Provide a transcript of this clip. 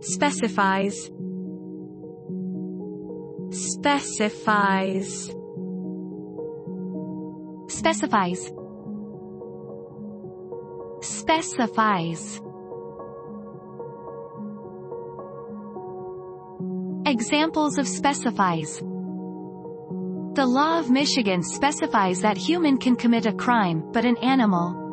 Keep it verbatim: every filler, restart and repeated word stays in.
Specifies. Specifies. Specifies. Specifies. Examples of specifies. The law of Michigan specifies that human can commit a crime, but an animal